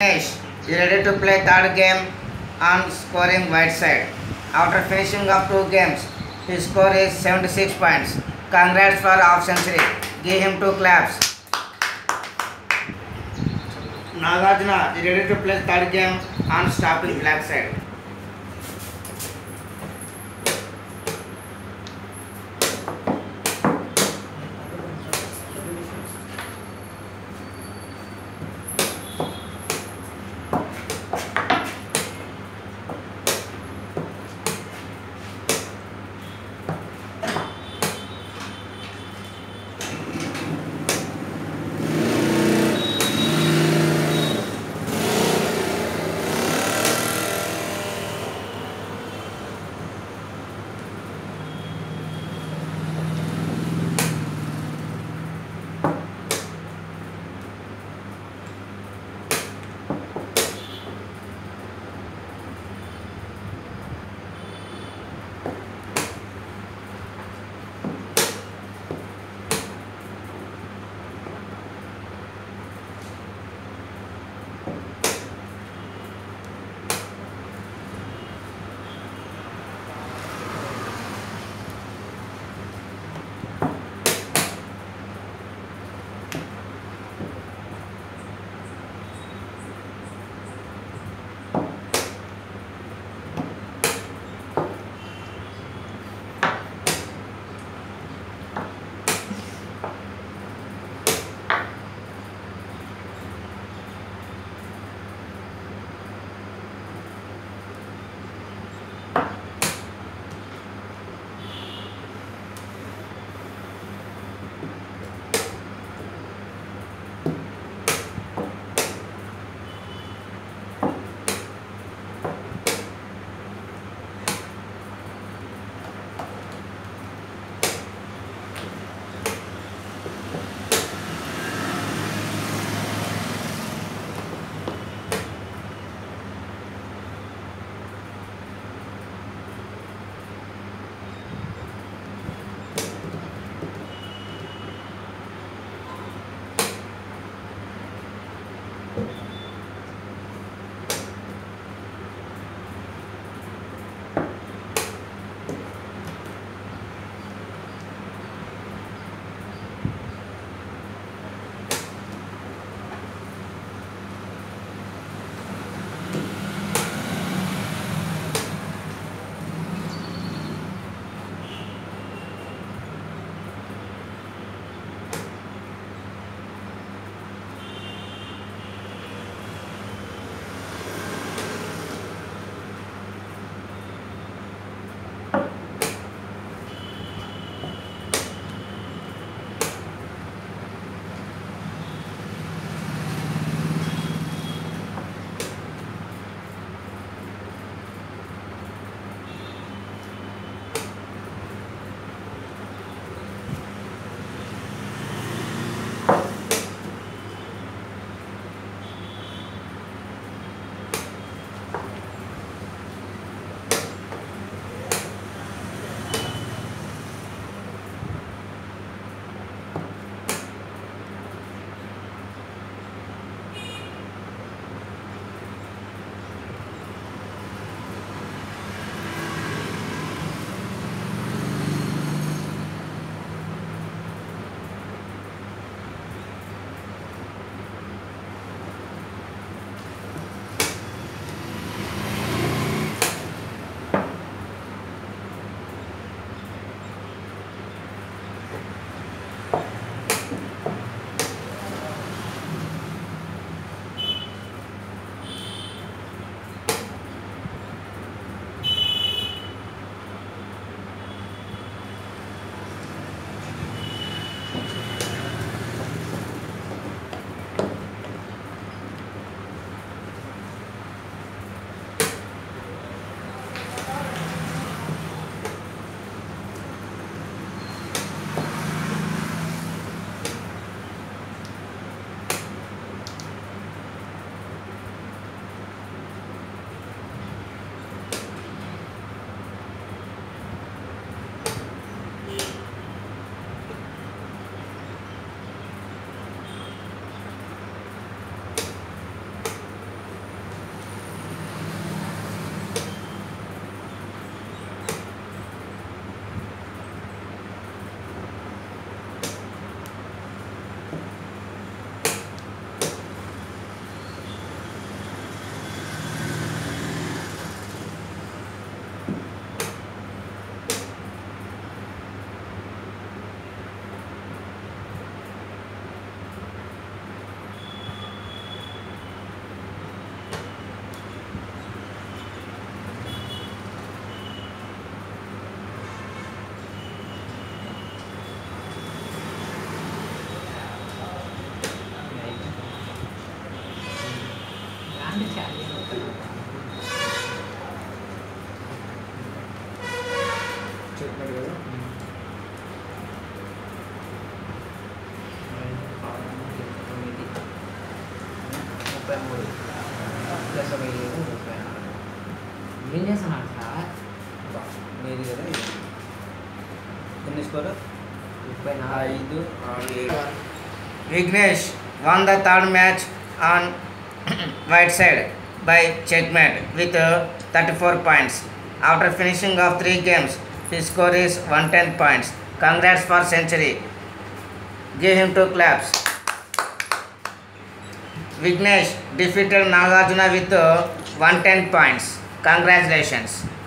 Dinesh is ready to play third game on scoring white side. After finishing up two games, his score is 76 points. Congrats for half century. Give him two claps. Nagarjuna is ready to play third game on stopping black side. చెప్పారు కదా. ఏం చేస్తున్నాడు sir? మీది కదా ఇది. ఎన్ని score? 35. 5, 6, 7. Vignesh won the third match on white side by checkmate with 34 points. After finishing of 3 games, his score is 110 points. Congrats for century. Give him 2 claps. Vignesh defeated Nagarjuna with 110 points. Congratulations.